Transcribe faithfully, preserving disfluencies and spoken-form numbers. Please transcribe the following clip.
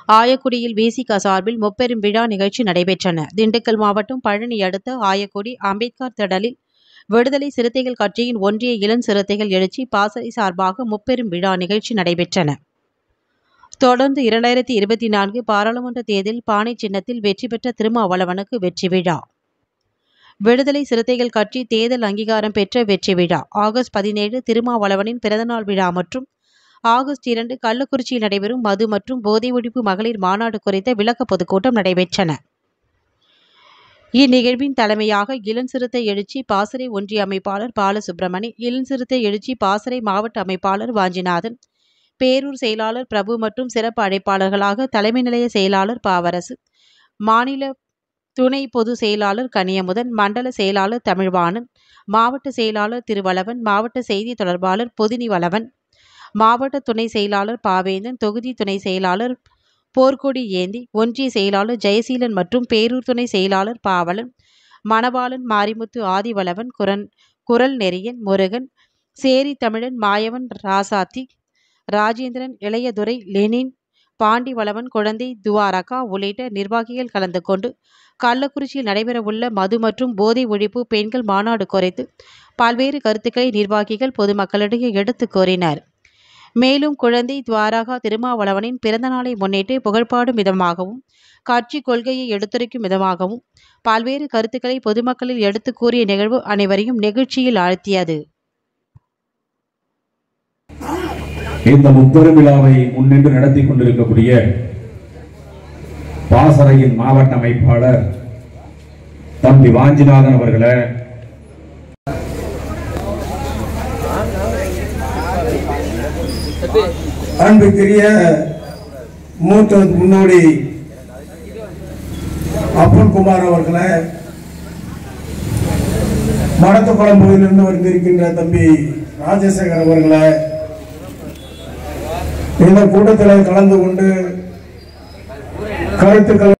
ஆயக்குடியில் விசிக சார்பில் முப்பெரும் விழா நிகழ்ச்சி நடைபெற்றன. திண்டுக்கல் மாவட்டம் பழனி அடுத்த ஆயக்குடி அம்பேத்கர் திடலில் விடுதலை சிறுத்தைகள் கட்சியின் ஒன்றிய இளம் சிறுத்தைகள் எழுச்சி பாசறை சார்பாக முப்பெரும் விழா நிகழ்ச்சி நடைபெற்றன. தொடர்ந்து இரண்டாயிரத்தி இருபத்தி நான்கு பாராளுமன்ற தேர்தலில் பானை சின்னத்தில் வெற்றி பெற்ற திருமாவளவனுக்கு வெற்றி விழா. விடுதலை சிறுத்தைகள் கட்சி தேர்தல் அங்கீகாரம் பெற்ற வெற்றி விழா. ஆகஸ்ட் பதினேழு திருமாவளவனின் பிறந்தநாள் விழா மற்றும் ஆகஸ்ட் இரண்டு கள்ளக்குறிச்சியில் நடைபெறும் மது மற்றும் போதை ஒழிப்பு மகளிர் மாநாடு குறித்த விளக்க பொதுக்கூட்டம் நடைபெற்றன. இந்நிகழ்வின் தலைமையாக இளம் சிறுத்தை எழுச்சி பாசறை ஒன்றிய அமைப்பாளர் பாலசுப்ரமணி, இளம் சிறுத்தை எழுச்சி பாசறை மாவட்ட அமைப்பாளர் வாஞ்சிநாதன், பேரூர் செயலாளர் பிரபு மற்றும் சிறப்பு அழைப்பாளர்களாக தலைமை நிலைய செயலாளர் பாவரசு, மாநில துணை பொது செயலாளர் கனியமுதன், மண்டல செயலாளர் தமிழ்வாணன், மாவட்ட செயலாளர் திருவளவன், மாவட்ட செய்தி தொடர்பாளர் பொதினிவளவன், மாவட்ட துணை செயலாளர் பாவேந்தன், தொகுதி துணை செயலாளர் போர்க்கொடி ஏந்தி, ஒன்றிய செயலாளர் ஜெயசீலன் மற்றும் பேரூர் துணை செயலாளர் பாவலன், மணவாளன், மாரிமுத்து, ஆதிவளவன், குரன் குரல் நெறியன், முருகன், சேரி தமிழன், மாயவன், ராசாத்தி, ராஜேந்திரன், இளையதுரை, லெனின், பாண்டிவளவன், குழந்தை, துவாரகா உள்ளிட்ட நிர்வாகிகள் கலந்து கொண்டு கள்ளக்குறிச்சியில் நடைபெறவுள்ள மது மற்றும் போதை ஒழிப்பு பெண்கள் மாநாடு குறித்து பல்வேறு கருத்துக்களை நிர்வாகிகள் பொதுமக்களிடையே எடுத்து கூறினர். மேலும் குழந்தை துவாரகா திருமாவளவனின் பிறந்த நாளை முன்னிட்டு புகழ்பாடும் விதமாகவும் கட்சி கொள்கையை எடுத்துரைக்கும் விதமாகவும் பல்வேறு கருத்துக்களை பொதுமக்களில் எடுத்து கூறிய நிகழ்வு அனைவரையும் நெகிழ்ச்சியில் ஆழ்த்தியது. இந்த முப்பெரும் விழாவை முன்னின்று நடத்தி கொண்டிருக்கக்கூடிய பாசறையின் மாவட்ட அமைப்பாளர் தம்பி வாஞ்சிநாதன் அவர்களே, அன்புக்குரிய மூத்த முன்னோடி அப்பன்குமார் அவர்களே, மடத்துக்குளம் பகுதியிலிருந்து வந்திருக்கின்ற தம்பி ராஜசேகர் அவர்களே, இந்த கூட்டத்தில் கலந்து கொண்டு கருத்துக்கள்